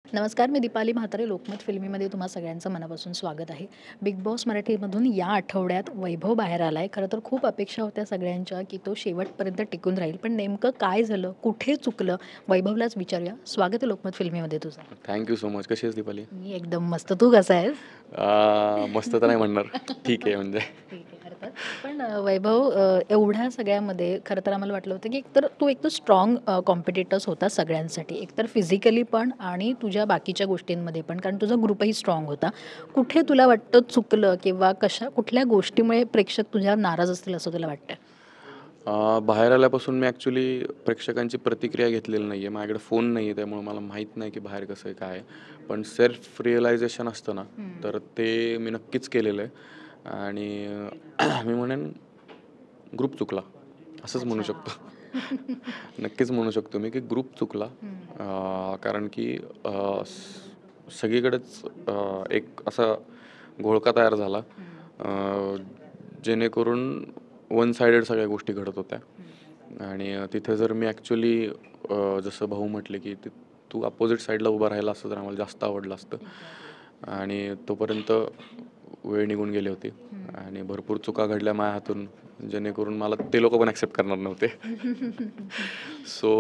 नमस्कार, मी दीपाली म्हात्रे. लोकमत फिल्मीमध्ये तुम्हा सगळ्यांचं मनापासून स्वागत आहे. बिग बॉस मराठीमधून या आठवड्यात वैभव बाहेर आला आहे. खरं तर खूप अपेक्षा होत्या सगळ्यांच्या, की तो शेवटपर्यंत टिकून राहील. पण नेमकं काय झालं? कुठे चुकलं? वैभवलाच विचारूया. स्वागत आहे लोकमत फिल्मीमध्ये तुझं. Thank you so much. कशी आहेस दीपाली? मी एकदम मस्त. तू कसा आहेस? मस्त तर नाही म्हणणार. ठीक आहे म्हणजे. ठीक आहे, अर्थात. पण वैभव, एवढ्या सगळ्यामध्ये खरं तर आम्हाला वाटलं होतं, की एक तर स्ट्राँग कॉम्पिटिटर्स होता सगळ्यांसाठी. एकतर फिजिकली पण आणि तुझ्या बाकीच्या गोष्टींमध्ये पण, कारण तुझा ग्रुपही स्ट्राँग होता. कुठे तुला वाटतं चुकलं किंवा कुठल्या गोष्टीमुळे प्रेक्षक तुझ्यावर नाराज असतील असं तुला वाटतं? बाहेर आल्यापासून मी ॲक्च्युली प्रेक्षकांची प्रतिक्रिया घेतलेली नाही आहे. माझ्याकडे फोन नाही आहे, त्यामुळे मला माहीत नाही की बाहेर कसं आहे, काय आहे. पण सेल्फ रिअलायझेशन असतं ना, तर ते मी नक्कीच केलेलं आहे. आणि मी म्हणेन ग्रुप चुकला, असंच म्हणू अच्छा. शकतो. नक्कीच म्हणू शकतो मी की ग्रुप चुकला. कारण की सगळीकडेच एक असा घोळका तयार झाला, जेणेकरून वन साइडेड सगळ्या गोष्टी घडत होत्या. आणि तिथे जर मी ॲक्च्युली जसं भाऊ म्हटले की तू अपोजिट साईडला उभा राहिला असतं तर आम्हाला जास्त आवडलं असतं. आणि तोपर्यंत वेळ निघून गेली होती आणि भरपूर चुका घडल्या माझ्या हातून, जेणेकरून मला ते लोक पण ॲक्सेप्ट करणार नव्हते. सो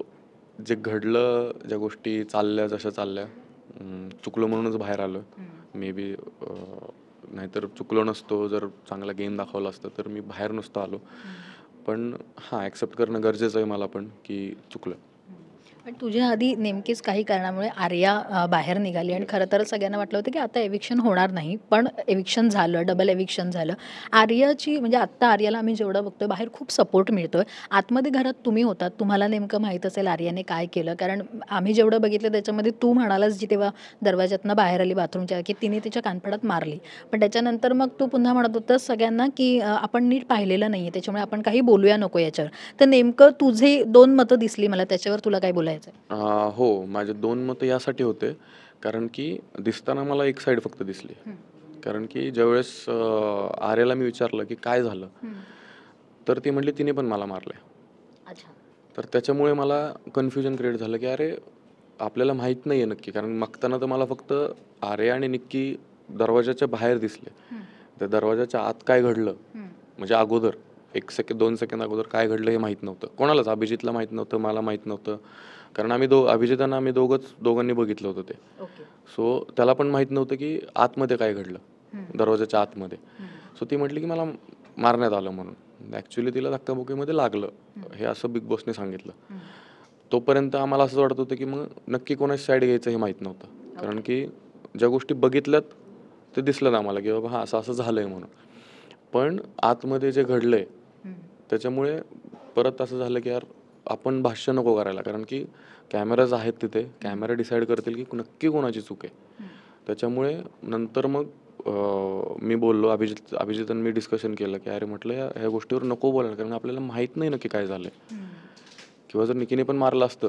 जे घडलं, ज्या गोष्टी चालल्या जशा चालल्या, चुकलो म्हणूनच बाहेर आलो. मे बी नाहीतर चुकलो नसतो, जर चांगला गेम दाखवला असतं तर मी बाहेर नसतो आलो. पण हां, ॲक्सेप्ट करणं गरजेचं आहे मला पण की चुकलं. पण तुझ्या आधी नेमकीच काही कारणामुळे आर्या बाहेर निघाली आणि खरं तर सगळ्यांना वाटलं होतं की आता एविक्शन होणार नाही. पण एविक्शन झालं, डबल एविक्शन झालं. आर्याची म्हणजे आत्ता आर्याला आम्ही जेवढं बघतोय बाहेर खूप सपोर्ट मिळतोय. आतमध्ये घरात तुम्ही होतात. तुम्हाला नेमकं माहीत असेल आर्याने काय केलं. कारण आम्ही जेवढं बघितलं त्याच्यामध्ये तू म्हणालास जी तेव्हा दरवाजातनं बाहेर आली बाथरूमच्या, की तिने तिच्या कानफडात मारली. पण त्याच्यानंतर मग तू पुन्हा म्हणत होतास सगळ्यांना की आपण नीट पाहिलेलं नाहीये, त्याच्यामुळे आपण काही बोलूया नको याच्यावर. तर नेमकं तुझे 2 मतं दिसली मला. त्याच्यावर तुला काय बोलायचं आहे? हो, माझे 2 मतं यासाठी होते, कारण की दिसताना मला एक साईड फक्त दिसली. कारण की ज्यावेळेस आर्याला मी विचारलं, की "काय झालं?" तर ती म्हटली, "तिने पण मला मारलंय." अच्छा. तर त्याच्यामुळे मला कन्फ्युजन क्रिएट झालं, की अरे, आपल्याला माहीत नाही आहे नक्की. कारण मागताना तर मला फक्त आर्या आणि निक्की दरवाजाच्या बाहेर दिसले. त्या दरवाजाच्या आत काय घडलं, म्हणजे अगोदर 2 सेकंद अगोदर काय घडलं हे माहीत नव्हतं. कोणालाच, अभिजितला माहीत नव्हतं, मला माहीत नव्हतं. कारण अभिजितांना आम्ही दोघांनी बघितलं होतं ते. ओके. सो त्याला पण माहीत नव्हतं की आतमध्ये काय घडलं, दरवाजाच्या आतमध्ये. सो ती म्हटली की मला मारण्यात आलं म्हणून. ॲक्च्युली तिला धक्काबुक्कीमध्ये लागलं, हे असं बिग बॉसने सांगितलं. तोपर्यंत आम्हाला असं वाटत होतं की मग नक्की कोणाची साईड घ्यायचं हे माहीत नव्हतं. कारण की ज्या गोष्टी बघितल्यात ते दिसलं आम्हाला की बाबा हां, असं असं झालंय म्हणून. पण आतमध्ये जे घडलंय त्याच्यामुळे परत असं झालं की यार, आपण भाष्य नको करायला. कारण की कॅमेराज आहेत तिथे, कॅमेरा डिसाईड करतील की नक्की कोणाची चूक आहे. त्याच्यामुळे नंतर मग मी बोललो, अभिजित आणि मी डिस्कशन केलं की अरे म्हटलं, ह्या गोष्टीवर नको बोलायला, कारण आपल्याला माहीत नाही नक्की काय झालंय. किंवा जर निकीने पण मारलं असतं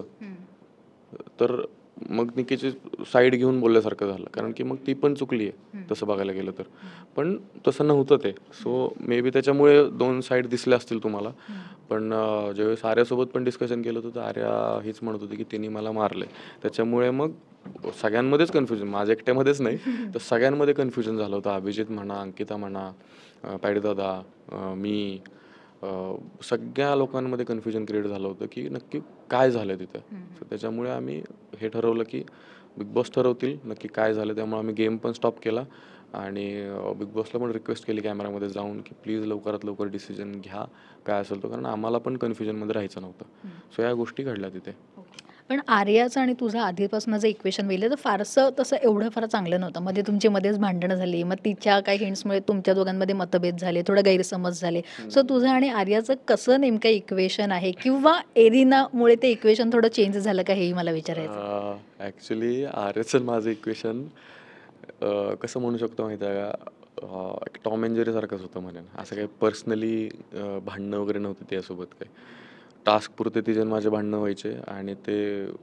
तर मग निकीची साईड घेऊन बोलल्यासारखं झालं, कारण की मग ती पण चुकली आहे तसं बघायला गेलं तर. पण तसं नव्हतं ते. सो मे बी त्याच्यामुळे 2 साईड दिसल्या असतील तुम्हाला. पण ज्यावेळेस आर्यासोबत पण डिस्कशन केलं होतं तर आर्या हीच म्हणत होती की तिने मला मारलंय. त्याच्यामुळे मग सगळ्यांमध्येच कन्फ्युजन, माझ्या एकट्यामध्येच नाही तर सगळ्यांमध्ये कन्फ्युजन झालं होतं. अभिजित म्हणा, अंकिता म्हणा, पॅडीदादा, मी, सगळ्या लोकांमध्ये कन्फ्युजन क्रिएट झालं होतं की नक्की काय झालं तिथे. सो त्याच्यामुळे आम्ही हे ठरवलं की बिग बॉस ठरवतील नक्की काय झालं. त्यामुळे आम्ही गेम पण स्टॉप केला आणि बिग बॉसला पण रिक्वेस्ट केली कॅमेरामध्ये जाऊन की प्लीज लवकरात लवकर डिसिजन घ्या, काय असेल तो, कारण आम्हाला पण कन्फ्युजनमध्ये राहायचं नव्हतं. सो या गोष्टी घडल्या तिथे. पण आर्याचं आणि तुझं आधीपासून जे इक्वेशन वेलं तर फारसं तसं एवढं फार चांगलं नव्हतं. मध्ये तुमची मध्येच भांडणं झाली. मग तिच्या काही हिंट्समुळे तुमच्या दोघांमध्ये मतभेद झाले, थोडं गैरसमज झाले. सो तुझं आणि आर्याचं कसं नेमकं इक्वेशन आहे किंवा एरिनामुळे ते इक्वेशन थोडं चेंज झालं का हेही मला विचारायचं आहे? ॲक्च्युली आर्यचं माझं इक्वेशन कसं म्हणू शकतो माहिती आहे का, एक टॉम अँड जेरी सारखंच होतं म्हणेन. असं काही पर्सनली भांडणं वगैरे नव्हती त्यासोबत काही. टास्कपुरते तिचे आणि माझे भांडणं व्हायचे आणि ते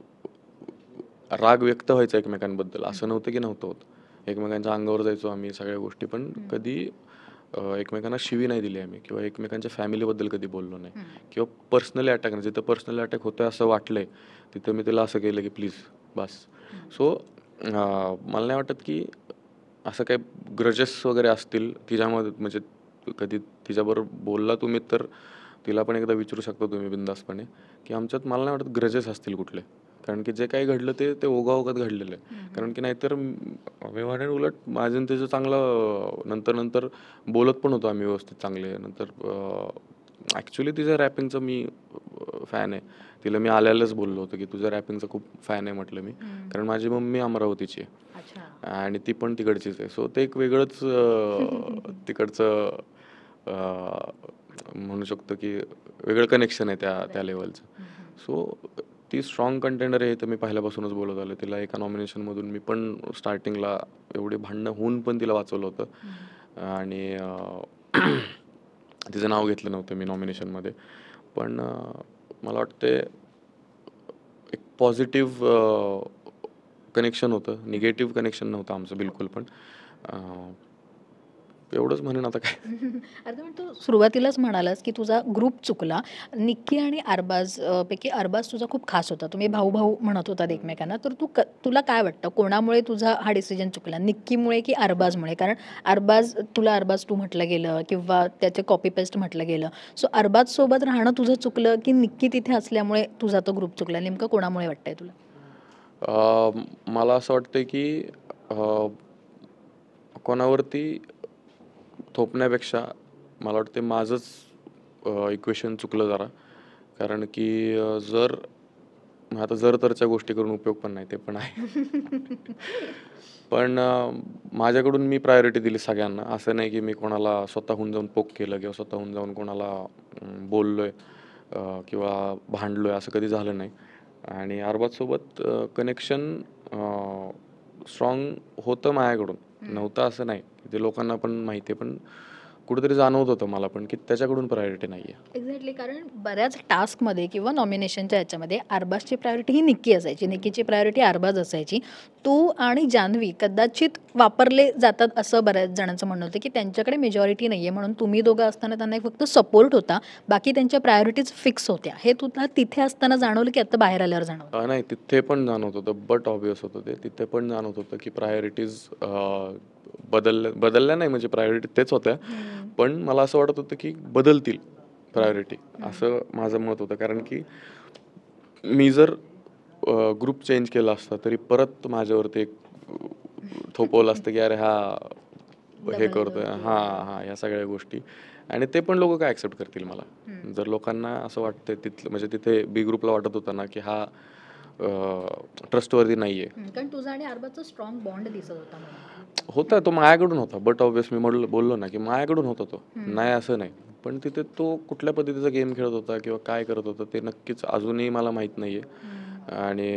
राग व्यक्त व्हायचा एकमेकांबद्दल. असं नव्हतं की नव्हतं होत. एकमेकांच्या अंगावर जायचो आम्ही सगळ्या गोष्टी, पण कधी एकमेकांना शिवी नाही दिली आम्ही किंवा एकमेकांच्या फॅमिलीबद्दल कधी बोललो नाही किंवा पर्सनली अटॅक नाही. जिथं पर्सनली अटॅक होतोय असं वाटलंय, तिथं मी त्याला असं केलं की प्लीज बस. सो मला नाही वाटत की असं काही ग्रजेस वगैरे असतील तिच्यामध्ये, म्हणजे कधी तिच्याबरोबर बोलला तुम्ही तर तिला पण एकदा विचारू शकता तुम्ही बिंदासपणे की आमच्यात मला नाही वाटत ग्रजेस असतील कुठले. कारण की जे काही घडलं ते ते ओघाओघात घडलेलं आहे. कारण की नाहीतर व्यवहाराने उलट माझं आणि त्याचं चांगलं नंतर नंतर बोलत पण होतो आम्ही व्यवस्थित चांगले. नंतर ॲक्च्युली तिच्या रॅपिंगचं मी फॅन आहे. तिला मी आल्यालाच बोललो होतो की तुझ्या रॅपिंगचं खूप फॅन आहे म्हटलं मी. कारण माझी मम्मी अमरावतीची आहे अच्छा. आणि ती पण तिकडचीच आहे. सो ते एक वेगळंच तिकडचं म्हणू शकतो की वेगळं कनेक्शन आहे त्या लेवलचं. सो ती स्ट्रॉंग कंटेंडर आहे तर मी पहिल्यापासूनच बोलत आलो. तिला एका नॉमिनेशनमधून मी पण स्टार्टिंगला एवढी भांडणं होऊन पण तिला वाचवलं होतं आणि तिचं नाव घेतलं नव्हतं मी नॉमिनेशनमध्ये. पण मला वाटते एक पॉझिटिव्ह कनेक्शन होतं, निगेटिव्ह कनेक्शन नव्हतं आमचं बिलकुल पण. एवढंच म्हणेन आता काय. अरे पण तू सुरुवातीलाच म्हणालास की तुझा ग्रुप चुकला. निक्की आणि अरबाज पैकी अरबाज तुझा खूप खास होता. तुम्ही भाऊ-भाऊ म्हणत होतात एकमेकांना. तर तुला काय वाटतं कोणामुळे तुझा हा डिसिजन चुकला? निक्कीमुळे की अरबाजमुळे? कारण तुला अरबाज टू म्हटलं गेलं किंवा त्याचे कॉपी पेस्ट म्हटलं गेलं. सो अरबाजसोबत राहणं तुझं चुकलं की निक्की तिथे असल्यामुळे तुझा तो ग्रुप चुकला? नेमकं कोणामुळे वाटतंय तुला? मला असं वाटतं की कोणावरती थोपण्यापेक्षा मला वाटते माझंच इक्वेशन चुकलं जरा. कारण की आता जर तरच्या गोष्टी करून उपयोग पण नाही, ते पण आहे. पण माझ्याकडून मी प्रायोरिटी दिली सगळ्यांना. असं नाही की मी कोणाला स्वतःहून जाऊन पोक केलं किंवा स्वतःहून जाऊन कोणाला बोललोय किंवा भांडलोय, असं कधी झालं नाही. आणि अरबाजसोबत कनेक्शन स्ट्रॉंग होतं माझ्याकडून, नव्हतं असं नाही. ते लोकांना पण माहिती आहे, पण कुठेतरी जाणवत होतं मला पण की त्याच्याकडून प्रायोरिटी नाही आहे. एक्झॅक्टली. कारण बऱ्याच टास्कमध्ये किंवा नॉमिनेशनच्या ह्याच्यामध्ये अरबाजची प्रायोरिटी ही निक्की असायची, निक्कीची प्रायोरिटी अरबाज असायची. तू आणि जान्हवी कदाचित वापरले जातात असं बऱ्याच जणांचं म्हणणं होतं की त्यांच्याकडे मेजॉरिटी नाही आहे म्हणून तुम्ही दोघं असताना त्यांना एक फक्त सपोर्ट होता, बाकी त्यांच्या प्रायोरिटीज फिक्स होत्या. हे तुला तिथे असताना जाणवलं की आता बाहेर आल्यावर जाणवलं? नाही, तिथे पण जाणवत होतं, बट ऑब्वियस होतं ते. तिथे पण जाणवत होतं की प्रायोरिटीज बदलल्या नाही, म्हणजे प्रायोरिटी तेच होत्या. पण मला असं वाटत होतं की बदलतील प्रायोरिटी, असं माझं मत होतं. कारण की मी जर ग्रुप चेंज केला असता तरी परत माझ्यावरती एक थोपवलं असतं की अरे हा हे करतोय, हां ह्या सगळ्या गोष्टी. आणि ते पण लोक काय ॲक्सेप्ट करतील मला. जर लोकांना असं वाटतं तिथलं, म्हणजे तिथे बी ग्रुपला वाटत होतं ना की हा ट्रस्टवर्दी नाही आहे. कारण तुझा आणि अरबाजचा स्ट्रॉंग बॉन्ड दिसत होता मला. होता तो माझ्याकडून होता, बट ऑब्वियस मी बोललो ना की माझ्याकडून होता तो, नाही असं नाही. पण तिथे तो कुठल्या पद्धतीचा गेम खेळत होता किंवा काय करत होता ते नक्कीच अजूनही मला माहीत नाही आहे. आणि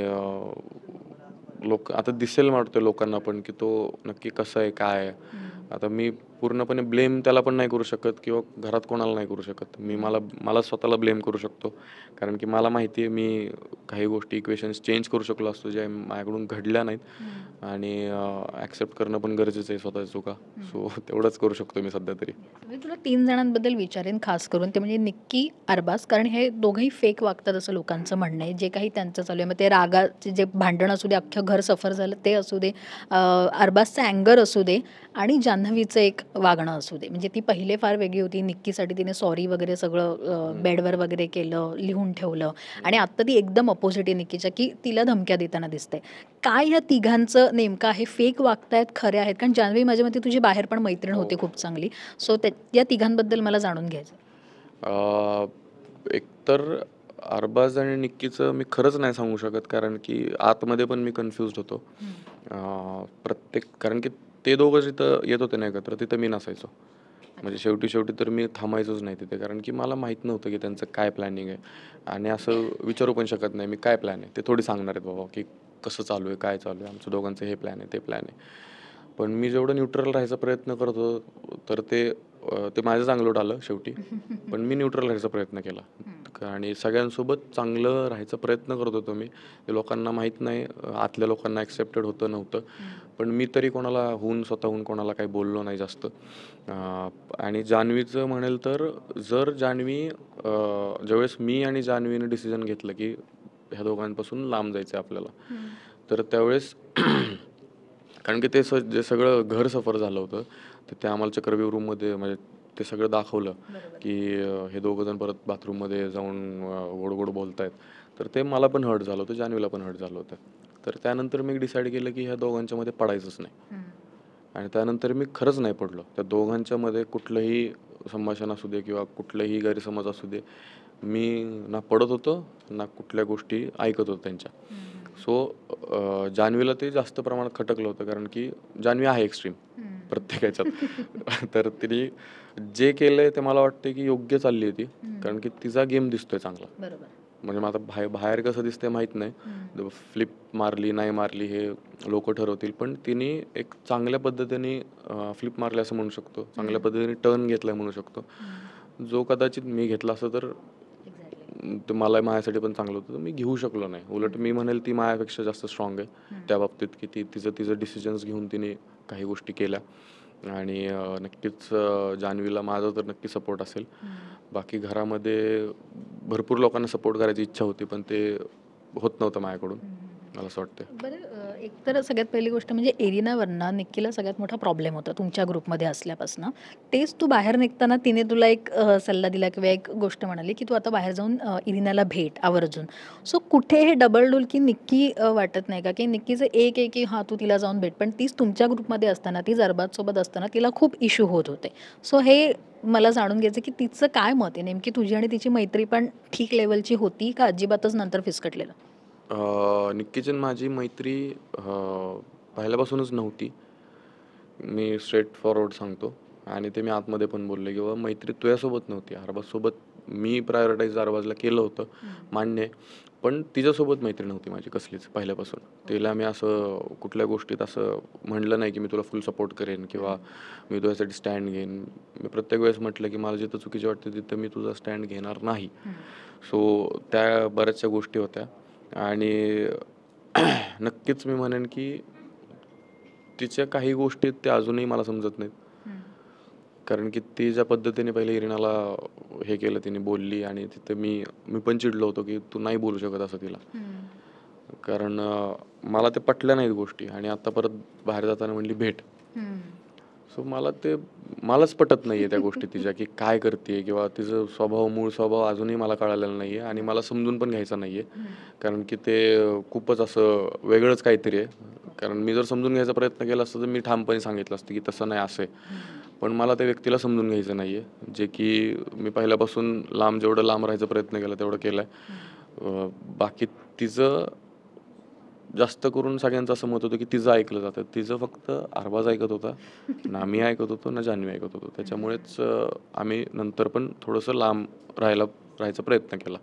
लोक आता दिसेल वाटतं लोकांना पण की तो नक्की कसं आहे, काय आहे. आता मी पूर्णपणे ब्लेम त्याला पण नाही करू शकत किंवा घरात कोणाला नाही करू शकत. मी मला स्वतःला ब्लेम करू शकतो. कारण की मला माहिती आहे मी काही गोष्टी इक्वेशन्स चेंज करू शकलो असतो ज्या माझ्याकडून घडल्या नाहीत. आणि ॲक्सेप्ट करणं पण गरजेचं आहे स्वतःची चुका. सो तेवढंच करू शकतो मी सध्या तरी. मी तुला 3 जणांबद्दल विचारेन खास करून, ते म्हणजे निक्की, अरबाज. कारण हे दोघंही फेक वागतात असं लोकांचं म्हणणं आहे. जे काही त्यांचं चालू आहे, मग ते रागाचे जे भांडण असू दे, अख्खं घर सफर झालं ते असू दे, अरबाजचं अँगर असू दे आणि जान्हवीचं एक वागणं असू दे. म्हणजे ती पहिले फार वेगळी होती. निक्कीसाठी तिने सॉरी वगैरे सगळं बेडवर वगैरे केलं, लिहून ठेवलं आणि आत्ता ती एकदम अपोजिट आहे निक्कीच्या, की तिला धमक्या देताना दिसते. काय ह्या तिघांचं नेमकं आहे? फेक वागतायत, खरे आहेत? कारण जान्हवी माझ्या मते तुझी बाहेर पण मैत्रीण होती खूप चांगली. सो या तिघांबद्दल मला जाणून घ्यायचं. एकतर अरबाज आणि निक्कीचं मी खरंच नाही सांगू शकत, कारण की आतमध्ये पण मी कन्फ्युज्ड होतो. कारण की ते दोघं जिथं येत होते ना एकत्र, तिथं मी नसायचो. म्हणजे शेवटी तर मी थांबायचोच नाही तिथे, कारण की मला माहीत नव्हतं की त्यांचं काय प्लॅनिंग आहे. आणि असं विचारू पण शकत नाही मी काय प्लॅन आहे. ते थोडी सांगणार आहेत बाबा की कसं चालू आहे, काय चालू आहे, आमचं दोघांचं हे प्लॅन आहे, ते प्लॅन आहे. पण मी जेवढं न्यूट्रल राहायचा प्रयत्न करत होतो तर ते माझं चांगलं आलं शेवटी. पण मी न्यूट्रल राहायचा प्रयत्न केला आणि सगळ्यांसोबत चांगलं राहायचा प्रयत्न करत होतो मी. ते लोकांना माहीत नाही, आतल्या लोकांना ॲक्सेप्टेड होतं नव्हतं. पण मी तरी कोणाला स्वतःहून कोणाला काही बोललो नाही जास्त. आणि जान्हवीचं म्हणेल तर जर ज्यावेळेस मी आणि जान्हवीने डिसिजन घेतलं की ह्या दोघांपासून लांब जायचं आहे आपल्याला, तर त्यावेळेस कारण की ते जे सगळं घर सफर झालं होतं, तर ते आम्हाला चक्रव्यूह रूममध्ये म्हणजे ते सगळं दाखवलं की हे दोघं जण परत बाथरूममध्ये जाऊन गोड गोड बोलतायत. तर ते मला पण हर्ट झालं होतं, जान्हवीला पण हर्ट झालं होतं. तर त्यानंतर मी डिसाईड केलं की ह्या दोघांच्या मध्ये पडायचंच नाही. आणि त्यानंतर मी खरंच नाही पडलो. त्या दोघांच्या मध्ये कुठलंही संभाषण असू दे किंवा कुठलेही गैरसमज असू दे, मी ना पडत होतो ना कुठल्या गोष्टी ऐकत होतो त्यांच्या. सो जान्हवीला ते जास्त प्रमाणात खटकलं होतं, कारण की जान्हवी आहे एक्स्ट्रीम प्रत्येक ह्याच्यात. तर तिने जे केलंय ते मला वाटतं की योग्य चालली होती, कारण की तिचा गेम दिसतोय चांगला. बरोबर. म्हणजे मग आता बाहेर कसं दिसतंय माहीत नाही, फ्लिप मारली नाही मारली हे लोक ठरवतील, पण तिने एक चांगल्या पद्धतीने फ्लिप मारले असं म्हणू शकतो, चांगल्या पद्धतीने टर्न घेतलाय म्हणू शकतो, जो कदाचित मी घेतला असतं तर ते मला माझ्यासाठी पण चांगलं होतं. तर मी घेऊ शकलो नाही. उलट मी म्हणेल ती माझ्यापेक्षा जास्त स्ट्रॉंग आहे त्या बाबतीत, की ती तिचं डिसिजन्स घेऊन तिने काही गोष्टी केल्या. आणि नक्कीच जान्हवीला माझा तर नक्की सपोर्ट असेल. बाकी घरामध्ये भरपूर लोकांना सपोर्ट करायची इच्छा होती, पण ते होत नव्हतं माझ्याकडून, मला असं वाटतं. बरं, एक तर सगळ्यात पहिली गोष्ट म्हणजे एरिनावरनं निक्कीला सगळ्यात मोठा प्रॉब्लेम होता तुमच्या ग्रुपमध्ये असल्यापासून. तेच तू बाहेर निघताना तिने तुला एक सल्ला दिला किंवा एक गोष्ट म्हणाली की तू आता बाहेर जाऊन इरिनाला भेट आवर्जून. सो कुठे हे डबल डोल की निक्की वाटत नाही का की निक्कीचं एक आहे की हां तू तिला जाऊन भेट, पण तीच तुमच्या ग्रुपमध्ये असताना ती जरबाजसोबत असताना तिला खूप इश्यू होत होते. सो हे मला जाणून घ्यायचं की तिचं काय मत आहे नेमकी, तुझी आणि तिची मैत्री पण ठीक लेवलची होती का अजिबातच नंतर फिसकटलेलं? निक्कीची आणि माझी मैत्री पहिल्यापासूनच नव्हती. मी स्ट्रेट फॉरवर्ड सांगतो आणि ते मी आतमध्ये पण बोलले किंवा मैत्री तुझ्यासोबत नव्हती, अरबाजसोबत मी प्रायोरिटाईज अरबाजला केलं होतं, मान्य आहे. पण तिच्यासोबत मैत्री नव्हती माझी कसलीच पहिल्यापासून. तिला मी असं कुठल्या गोष्टीत असं म्हणलं नाही की मी तुला फुल सपोर्ट करेन किंवा मी तुझ्यासाठी स्टँड घेईन. मी प्रत्येक वेळेस म्हटलं की मला जिथं चुकीचे वाटते तिथं मी तुझा स्टँड घेणार नाही. सो त्या बऱ्याचशा गोष्टी होत्या. आणि नक्कीच मी म्हणेन की तिच्या काही गोष्टी आहेत त्या अजूनही मला समजत नाहीत. कारण की ती ज्या पद्धतीने पहिले इरिनाला हे केलं, तिने बोलली आणि तिथं मी पण चिडलो होतो की तू नाही बोलू शकत असं तिला. कारण मला ते पटल्या नाहीत गोष्टी आणि आता परत बाहेर जाताना म्हणली भेट. सो मलाच पटत नाहीये त्या गोष्टी तिच्या, की काय करते किंवा तिचं मूळ स्वभाव अजूनही मला कळालेला नाहीये आणि मला समजून पण घ्यायचा नाहीये. कारण की ते खूपच असं वेगळंच काहीतरी आहे. कारण मी जर समजून घ्यायचा प्रयत्न केला असता तर मी ठामपणे सांगितलं असतं की तसं नाही, असं आहे. पण मला त्या व्यक्तीला समजून घ्यायचं नाहीये, जे की मी पहिल्यापासून जेवढं लांब राहायचा प्रयत्न केला तेवढं केलाय. बाकी तिचं जास्त करून सगळ्यांचं असं मत होतं की तिचं ऐकलं जातं. तिचं फक्त अरबाज ऐकत होता, ना मी ऐकत होतो ना जान्हवी ऐकत होतो. त्याच्यामुळेच आम्ही नंतर पण थोडंसं लांब राहायचा प्रयत्न केला.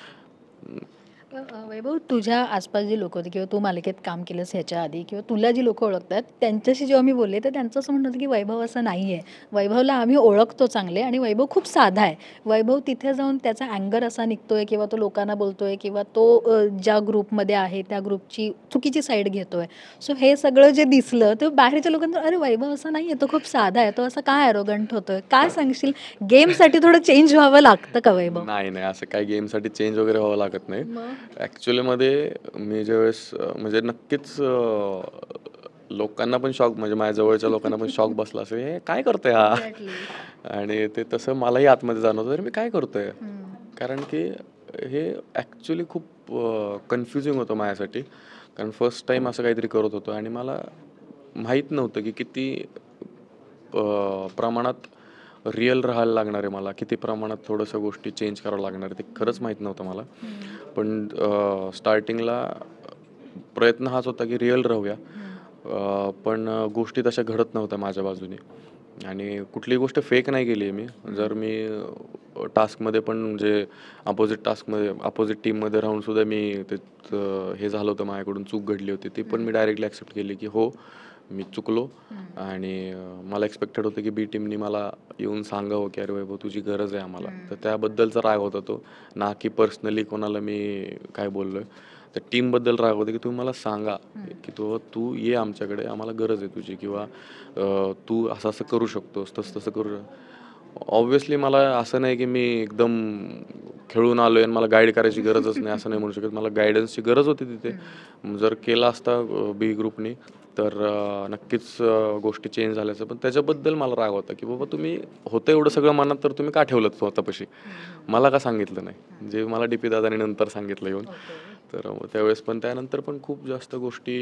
वैभव, तुझ्या आसपास जी लोक होती किंवा तू मालिकेत काम केलंस ह्याच्या आधी किंवा तुला जी लोक ओळखतात त्यांच्याशी जेव्हा मी बोलले तर त्यांचं असं म्हणणं होतं की वैभव असं नाही आहे. वैभवला आम्ही ओळखतो चांगले आणि वैभव खूप साधा आहे. वैभव तिथे जाऊन त्याचा अँगर असा निघतोय किंवा तो लोकांना बोलतोय किंवा तो ज्या ग्रुपमध्ये आहे त्या ग्रुपची चुकीची साईड घेतोय. सो हे सगळं जे दिसलं तर बाहेरच्या लोकांना अरे वैभव असं नाही आहे, तो खूप साधा आहे, तो असं काय ॲरोगंट होतोय, काय सांगशील? गेमसाठी थोडं चेंज व्हावं लागतं का वैभव? नाही नाही, असं काही गेमसाठी चेंज वगैरे व्हावं लागत नाही. ॲक्च्युलीमध्ये मी ज्यावेळेस म्हणजे नक्कीच लोकांना पण शॉक, म्हणजे माझ्या जवळच्या लोकांना पण शॉक बसला असेल, हे काय करतोय हा. आणि ते तसं मलाही आतमध्ये जाणवतं अरे मी काय करतोय. कारण की हे ॲक्च्युली खूप कन्फ्युजिंग होतं माझ्यासाठी. कारण फर्स्ट टाईम असं काहीतरी करत होतो आणि मला माहीत नव्हतं की किती प्रमाणात रिअल राहायला लागणार आहे मला, किती प्रमाणात थोडंसं गोष्टी चेंज करावं लागणार आहे ते खरंच माहीत नव्हतं मला. पण स्टार्टिंगला प्रयत्न हाच होता की रिअल राहूया. पण गोष्टी तशा घडत नव्हत्या माझ्या बाजूने आणि कुठलीही गोष्ट फेक नाही केली आहे मी. जर मी टास्कमध्ये पण म्हणजे अपोजिट टीममध्ये राहून सुद्धा मी ते हे झालं होतं, माझ्याकडून चूक घडली होती, ती पण मी डायरेक्टली ॲक्सेप्ट केली की हो मी चुकलो. आणि मला एक्सपेक्टेड होतं की बी टीमनी मला येऊन सांगावं की अरे वैभव तुझी गरज आहे आम्हाला. तर त्याबद्दलचा राग होता तो, ना की पर्सनली कोणाला मी काय बोललो आहे. तर टीमबद्दल राग होता की तुम्ही मला सांगा की तू ये आमच्याकडे, आम्हाला गरज आहे तुझी, किंवा तू असं असं करू शकतोस, तसं तसं करू ऑब्व्हियसली मला असं नाही की मी एकदम खेळून आलो आहे आणि मला गाईड करायची गरजच नाही असं नाही म्हणू शकत. मला गायडन्सची गरज होती तिथे. जर केला असता बी ग्रुपनी तर नक्कीच गोष्टी चेंज झाल्याचं. पण त्याच्याबद्दल मला राग होता की बाबा तुम्ही होतं एवढं सगळं मनात तर तुम्ही का ठेवलं स्वतःपाशी, मला का सांगितलं नाही, जे मला डी पी दादाने नंतर सांगितलं येऊन. तर त्यावेळेस पण त्यानंतर पण खूप जास्त गोष्टी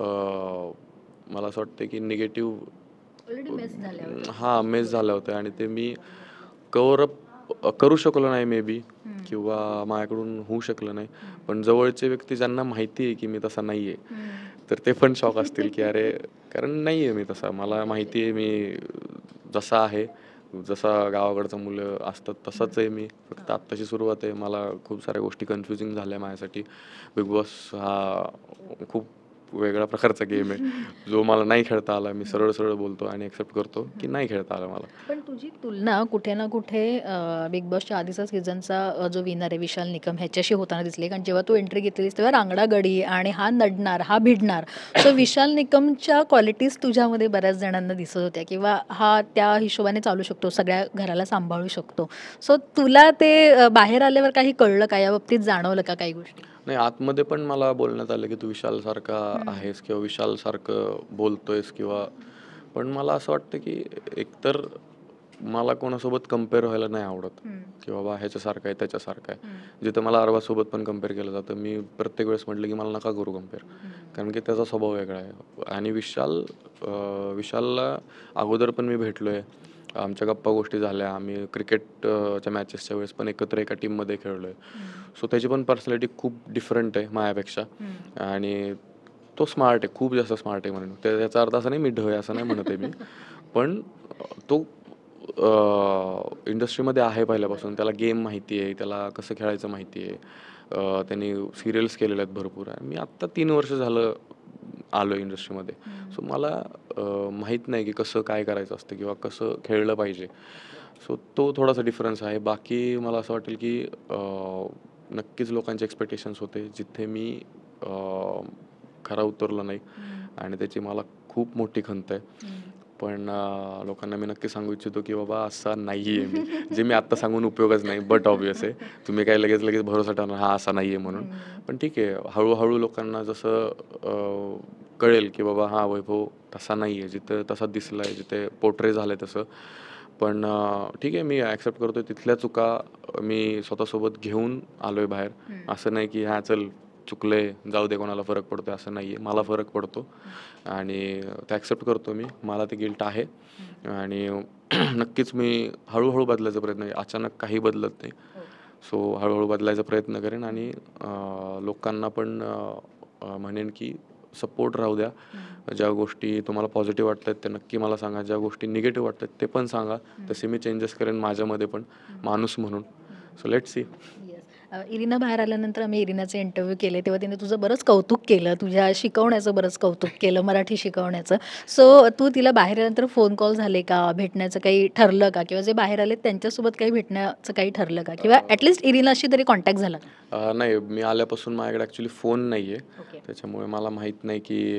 मला असं वाटतं की निगेटिव्ह ऑलरेडी मेस झाल्या होत्या. हां, मेस झाल्या होत्या आणि ते मी कव्हर अप करू शकलो नाही मे बी, किंवा माझ्याकडून होऊ शकलं नाही. पण जवळचे व्यक्ती ज्यांना माहिती आहे की मी तसा नाही आहे, तर ते पण शॉक असतील की अरे, कारण नाही आहे मी तसा. मला माहिती आहे मी जसा आहे, जसा गावाकडचं मुलं असतात तसाच आहे मी. फक्त आत्ताची सुरुवात आहे. मला खूप साऱ्या गोष्टी कन्फ्युजिंग झाल्या माझ्यासाठी. बिग बॉस हा खूप वेगळ्या प्रकारचा गेम आहे, जो मला नाही खेळता आला. मी सरळ सरळ बोलतो आणि एक्सेप्ट करतो की नाही खेळता आला मला. पण तुझी तुलना कुठे ना कुठे बिग बॉसच्या आधीचा सीझनचा जो विनर आहे विशाल निकम ह्याच्याशी होताना दिसली. कारण जेव्हा तू एंट्री घेतलीस तेव्हा रांगडा गडी आणि हा नडणार, हा भिडणार. सो विशाल निकमच्या क्वालिटीज तुझ्यामध्ये बऱ्याच जणांना दिसत होत्या किंवा हा त्या हिशोबाने चालू शकतो, सगळ्या घराला सांभाळू शकतो. सो तुला ते बाहेर आल्यावर काही कळलं का, या बाबतीत जाणवलं का काही गोष्टी? नाही, आतमध्ये पण मला बोलण्यात आलं की तू विशालसारखा आहेस किंवा विशालसारखं बोलतोयस किंवा, पण मला असं वाटतं की एकतर मला कोणासोबत कम्पेअर व्हायला नाही आवडत की बाबा ह्याच्यासारखं आहे त्याच्यासारखं आहे. जिथं मला अरबाजसोबत पण कम्पेअर केलं जातं, मी प्रत्येक वेळेस म्हटलं की मला नका करू कम्पेअर, कारण की त्याचा स्वभाव वेगळा आहे. आणि विशालला अगोदर पण मी भेटलो आहे, आमच्या गप्पा गोष्टी झाल्या, आम्ही क्रिकेटच्या मॅचेसच्या वेळेस पण एकत्र एका टीममध्ये खेळलो आहे. सो त्याची पण पर्सनॅलिटी खूप डिफरंट आहे माझ्यापेक्षा. आणि तो स्मार्ट आहे, खूप जास्त स्मार्ट आहे म्हणून त्याचा अर्थ असा नाही मी ढ आहे असं नाही म्हणत आहे मी. पण तो इंडस्ट्रीमध्ये आहे पहिल्यापासून, त्याला गेम माहिती आहे, त्याला कसं खेळायचं माहिती आहे. त्यांनी सिरियल्स केलेल्या आहेत भरपूर. आहे मी आत्ता 3 वर्ष झालं आलो इंडस्ट्रीमध्ये. सो मला माहीत नाही की कसं काय करायचं असतं किंवा कसं खेळलं पाहिजे. सो तो थोडासा डिफरन्स आहे. बाकी मला असं वाटेल की नक्कीच लोकांचे एक्सपेक्टेशन्स होते जिथे मी खरा उतरलो नाही आणि त्याची मला खूप मोठी खंत आहे. पण लोकांना मी नक्की सांगू इच्छितो की बाबा असा नाही आहे मी, जे मी आत्ता सांगून उपयोगच नाही. बट ऑब्वियस आहे तुम्ही काय लगेच लगेच भरोसा ठेवणार हा असा नाही आहे म्हणून. पण ठीक आहे, हळूहळू लोकांना जसं कळेल की बाबा हा वैभव तसा नाही आहे, जिथं तसा दिसला आहे, जिथे पोर्ट्रे झालं आहे तसं. पण ठीक आहे, मी ॲक्सेप्ट करतो आहे तिथल्या चुका मी स्वतःसोबत घेऊन आलो आहे बाहेर. असं नाही की हां चल चुकले जाऊ दे, कोणाला फरक पडतो असं नाही आहे. मला फरक पडतो आणि ते ॲक्सेप्ट करतो मी. मला ते गिल्ट आहे आणि नक्कीच मी हळूहळू बदलायचा प्रयत्न, अचानक काही बदलत नाही. सो हळूहळू बदलायचा प्रयत्न करेन आणि लोकांना पण म्हणेन की सपोर्ट राहू द्या. ज्या गोष्टी तुम्हाला पॉझिटिव्ह वाटतात ते नक्की मला सांगा, ज्या गोष्टी निगेटिव्ह वाटतात ते पण सांगा. तसे मी चेंजेस करेन माझ्यामध्ये पण माणूस म्हणून. So let's C. इरिना बाहेर आल्यानंतर आम्ही इरिनाचे इंटरव्ह्यू केले तेव्हा तिने तुझं बरंच कौतुक केलं, तुझ्या शिकवण्याचं बरंच कौतुक केलं, मराठी शिकवण्याचं. सो तू तिला बाहेर आल्यानंतर फोन कॉल झाले का, भेटण्याचं काही ठरलं का, किंवा जे बाहेर आले त्यांच्यासोबत काही भेटण्याचं काही ठरलं का, किंवा ॲटलिस्ट इरिनाशी तरी कॉन्टॅक्ट झाला का? नाही, मी आल्यापासून माझ्याकडे ॲक्च्युली फोन नाही आहे. ओके. त्याच्यामुळे मला माहीत नाही की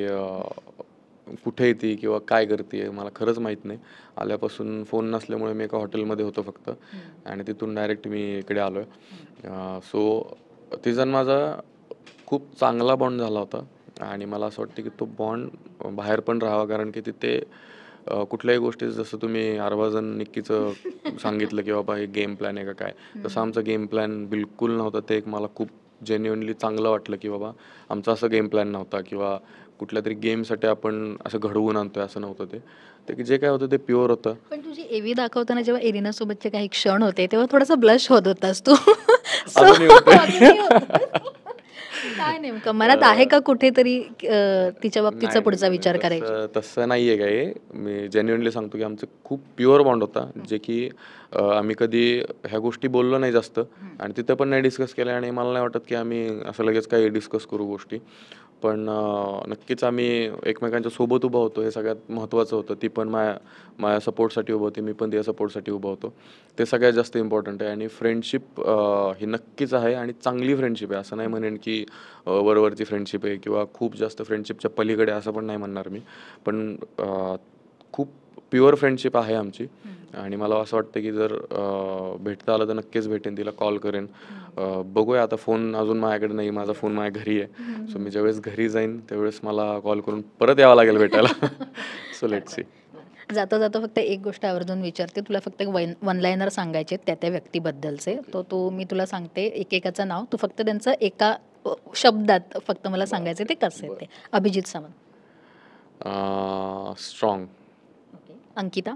कुठे आहे ती किंवा काय करते आहे, मला खरंच माहीत नाही. आल्यापासून फोन नसल्यामुळे मी एका हॉटेलमध्ये होतो फक्त आणि तिथून डायरेक्ट मी इकडे आलो आहे. सो तिचा आणि माझा खूप चांगला बॉन्ड झाला होता आणि मला असं वाटतं की तो बॉन्ड बाहेर पण राहावा, कारण की तिथे कुठल्याही गोष्टी जसं तुम्ही हरभजन निक्कीचं सांगितलं की बाबा हे गेम प्लॅन आहे का काय, तसं आमचा गेम प्लॅन बिलकुल नव्हता. ते एक मला खूप जेन्युइनली चांगलं वाटलं की बाबा आमचा असं गेम प्लॅन नव्हता किंवा कुठल्या तरी गेमसाठी आपण असं घडवून आणतोय असं नव्हतं. ते की जे काय होतं ते प्युअर होतं. पण तुझी एवी दाखवताना जेव्हा एरिना सोबतचे काही क्षण होते तेव्हा थोडासा ब्लश होत होतास तू. So, अजूनही होतंय. अजूनही होतं. काय नेमकं मनात आहे का कुठेतरी तिच्या बाबतीचा नाही, पुढचा नाही, विचार करायचा? तसं नाही आहे काही. मी जेन्युइनली सांगतो की आमचं खूप प्युअर बॉन्ड होता, जे की आम्ही कधी ह्या गोष्टी बोललो नाही जास्त आणि तिथं पण नाही डिस्कस केल्या आणि मला नाही वाटत की आम्ही असं लगेच काही डिस्कस करू गोष्टी. पण नक्कीच आम्ही एकमेकांच्या सोबत उभं होतो, हे सगळ्यात महत्त्वाचं होतं. ती पण माझ्या सपोर्टसाठी उभं होती, मी पण तिच्या सपोर्टसाठी उभं होतो. ते सगळ्यात जास्त इम्पॉर्टंट आहे आणि फ्रेंडशिप ही नक्कीच आहे आणि चांगली फ्रेंडशिप आहे. असं नाही म्हणेन की वरवरची फ्रेंडशिप आहे किंवा खूप जास्त फ्रेंडशिपच्या पलीकडे असं पण नाही म्हणणार मी. पण खूप प्युअर फ्रेंडशिप आहे आमची आणि मला असं वाटतं की जर भेटता आलं तर नक्कीच भेटेन, तिला कॉल करेन. बघूया, आता फोन अजून माझ्याकडे नाही, माझा फोन माझ्या घरी आहे. सो मी ज्यावेळेस घरी जाईन त्यावेळेस मला कॉल करून परत यावं लागेल भेटायला. So let's see. जाता जाता फक्त एक गोष्ट आवर्जून विचारते, तुला फक्त वन लाईनर सांगायचे त्या त्या व्यक्तीबद्दलचे, तो मी तुला सांगते एकेकाचं नाव, तू फक्त त्यांचं एका शब्दात फक्त मला सांगायचे ते कसं आहे ते. Abhijit Sawant. Strong. Okay. Ankita.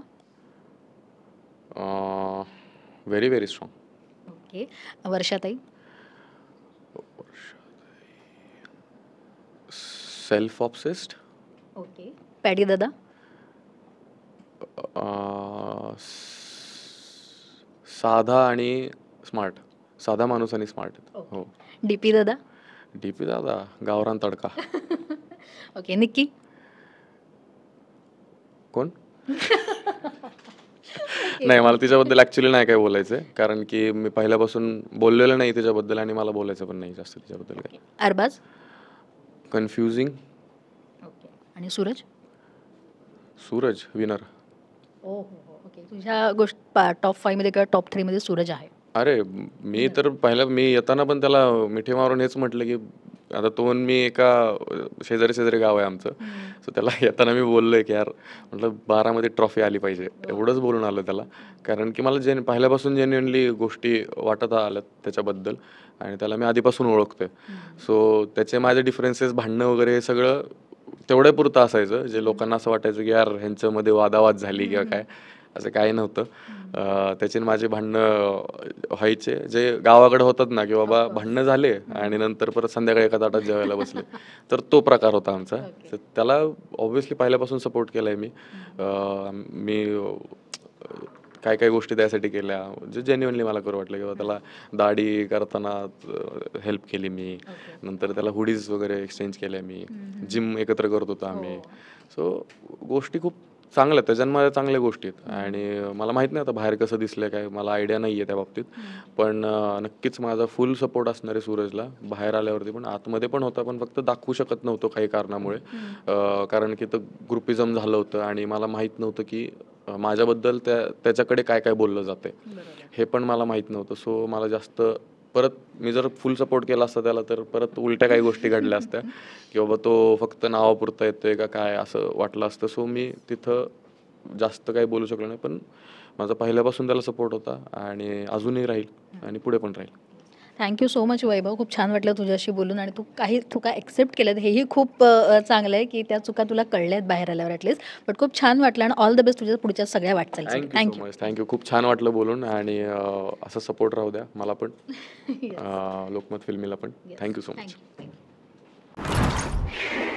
Very very strong. Okay. वर्षाताई. Self obsessed. ओके. पॅडी दादा. साधा आणि स्मार्ट. साधा माणूस आणि स्मार्ट. हो. डीपी दादा. डीपी दादा गावरान तडका. ओके. निक्की. कोण? नाही, मला तिच्याबद्दल ॲक्च्युली नाही काय बोलायचं आहे, कारण की मी पहिल्यापासून बोललेलं नाही तिच्याबद्दल आणि मला बोलायचं पण नाही जास्त तिच्याबद्दल काय. अरबाज. कन्फ्युजिंग. ओके. आणि सूरज. सूरज विनर. हो हो हो. ओके. तुझ्या टॉप 5 मध्ये किंवा टॉप 3 मध्ये सूरज आहे. अरे मी तर मी येताना पण त्याला मिठी मारून हेच म्हटलं की आता तो आणि मी एका शेजारी गाव आहे आमचं. सो त्याला येताना मी बोललोय की यार म्हटलं 12मध्ये ट्रॉफी आली पाहिजे, एवढंच बोलून आलो त्याला. कारण की मला पहिल्यापासून जेन्युअनली गोष्टी वाटत आल्यात त्याच्याबद्दल आणि त्याला मी आधीपासून ओळखतोय. सो त्याचे माझे डिफरन्सेस, भांडणं वगैरे हे सगळं तेवढ्या पुरतं असायचं, जे लोकांना असं वाटायचं की यार ह्यांच्यामध्ये वादावाद झाली किंवा काय, असं काही नव्हतं. त्याचे माझे भांडणं व्हायचे जे गावाकडे होतात ना, की बाबा भांडणं झाले आणि नंतर परत संध्याकाळी एका ताटात जेवायला बसले, तर तो प्रकार होता आमचा. तर त्याला ऑब्व्हियसली पहिल्यापासून सपोर्ट केलाय मी. मी काय काय गोष्टी त्यासाठी केल्या जे जेन्युअनली मला करू वाटलं, किंवा त्याला दाढी करताना हेल्प केली मी. नंतर त्याला हुडीज वगैरे एक्सचेंज केल्या मी. जिम एकत्र करत होतो आम्ही. सो गोष्टी खूप चांगल्या, त्याच्यामध्ये चांगल्या गोष्टी आहेत. आणि मला माहीत नाही आता बाहेर कसं दिसलं काय, मला आयडिया नाही आहे त्या बाबतीत. पण नक्कीच माझा फुल सपोर्ट असणार आहे सूरजला बाहेर आल्यावरती पण. आतमध्ये पण होता, पण फक्त दाखवू शकत नव्हतो काही कारणामुळे. कारण की तर ग्रुपिझम झालं होतं आणि मला माहीत नव्हतं की माझ्याबद्दल त्याच्याकडे काय काय बोललं जाते हे पण मला माहीत नव्हतं. सो मला जास्त परत मी जर फुल सपोर्ट केला असता त्याला तर परत उलट्या काही गोष्टी घडल्या असत्या की बाबा तो फक्त नावापुरता येतोय का काय असं वाटलं असतं. सो मी तिथं जास्त काही बोलू शकलो नाही, पण माझा पहिल्यापासून त्याला सपोर्ट होता आणि अजूनही राहील आणि पुढे पण राहील. Thank you so much Vaibhav. खूप छान वाटलं तुझ्याशी बोलून आणि तू काही चुका ॲक्सेप्ट केल्यात हेही खूप चांगलं आहे की त्या चुका तुला कळल्या आहेत बाहेर आल्यावर ॲटलीस्ट. बट खूप छान वाटलं आणि ऑल द बेस्ट तुझ्या पुढच्या सगळ्या वाटचालीसाठी. Thank you so much. थँक्यू. खूप छान वाटलं बोलून आणि असं सपोर्ट राहू द्या मला पण, लोकमत फिल्मीला पण. Thank you so much.